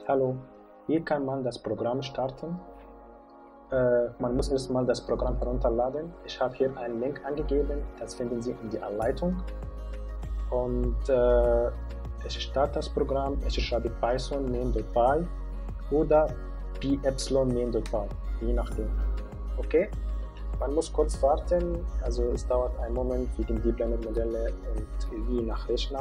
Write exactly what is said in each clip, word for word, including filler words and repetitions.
Hallo, hier kann man das Programm starten. Äh, man muss erstmal das Programm herunterladen. Ich habe hier einen Link angegeben, das finden Sie in der Anleitung. Und äh, ich starte das Programm, ich schreibe Python main.py oder py main.py, je nachdem. Okay? Man muss kurz warten, also es dauert einen Moment wegen Deep Learning Modelle und je nach Rechner.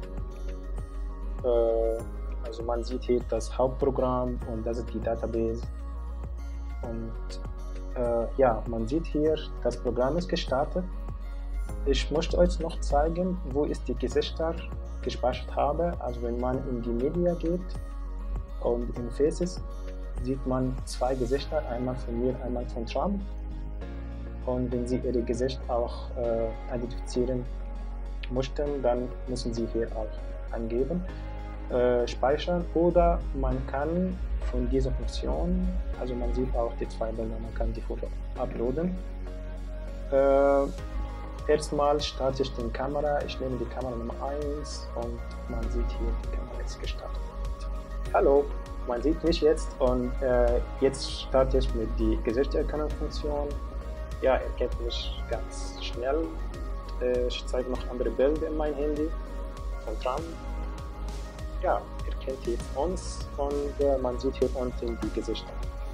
Äh, also man sieht hier das Hauptprogramm und das ist die Database. Und äh, ja, man sieht hier, das Programm ist gestartet. Ich möchte euch noch zeigen, wo ich die Gesichter gespeichert habe. Also wenn man in die Media geht und in Faces, sieht man zwei Gesichter, einmal von mir, einmal von Trump. Und wenn Sie Ihre Gesicht auch äh, identifizieren möchten, dann müssen Sie hier auch angeben, äh, speichern, oder man kann von dieser Funktion, also man sieht auch die zwei Bilder, man kann die Foto uploaden. Äh, erstmal starte ich die Kamera, ich nehme die Kamera Nummer eins und man sieht hier, die Kamera ist gestartet. Hallo, man sieht mich jetzt und äh, jetzt starte ich mit der Gesichtserkennungsfunktion. Ja, er kennt mich ganz schnell. Äh, ich zeige noch andere Bilder in mein Handy von Trump. Ja, er kennt jetzt uns und äh, man sieht hier unten die Gesichter.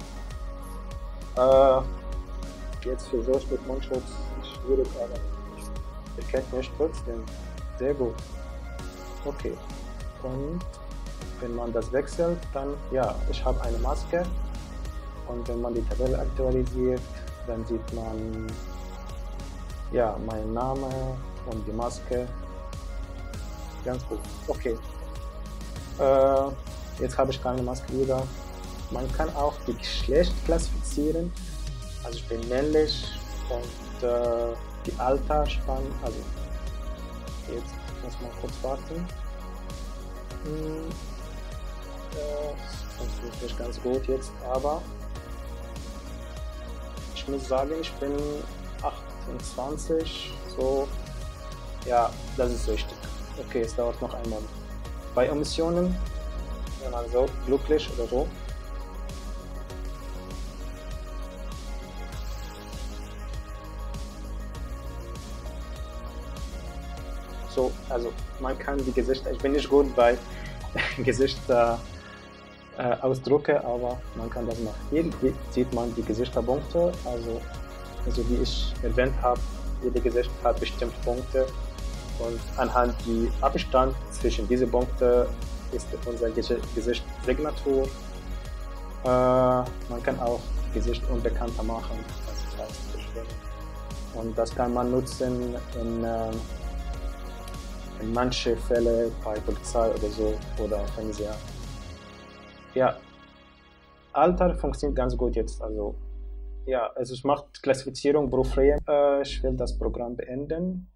Äh, jetzt versuche ich mit Mundschutz, schwierig, aber er kennt mich trotzdem. Sehr gut. Okay. Und wenn man das wechselt, dann, ja, ich habe eine Maske und wenn man die Tabelle aktualisiert, dann sieht man, ja, meinen Namen und die Maske. Ganz gut. Okay. Äh, jetzt habe ich keine Maske wieder. Man kann auch die Geschlecht klassifizieren. Also ich bin männlich und äh, die Altersspanne, also jetzt muss man kurz warten. Hm, äh, das funktioniert nicht ganz gut jetzt, aber ich muss sagen, ich bin achtundzwanzig, so, ja, das ist richtig. Okay, es dauert noch einen Moment. Bei Emissionen, wenn man so glücklich oder so, so, also man kann die Gesichter, ich bin nicht gut bei Gesichter äh, Ausdrücke, aber man kann das machen. Hier sieht man die Gesichterpunkte, also, also wie ich erwähnt habe, jede Gesicht hat bestimmte Punkte und anhand die Abstand zwischen diesen Punkten ist unser Gesicht Signatur. Äh, man kann auch Gesicht unbekannter machen, das heißt bestimmen. Und das kann man nutzen in, äh, in manche Fälle bei Polizei oder so oder Fernseher. Ja, Alter funktioniert ganz gut jetzt, also ja, also es macht Klassifizierung pro Frame. Äh, ich will das Programm beenden.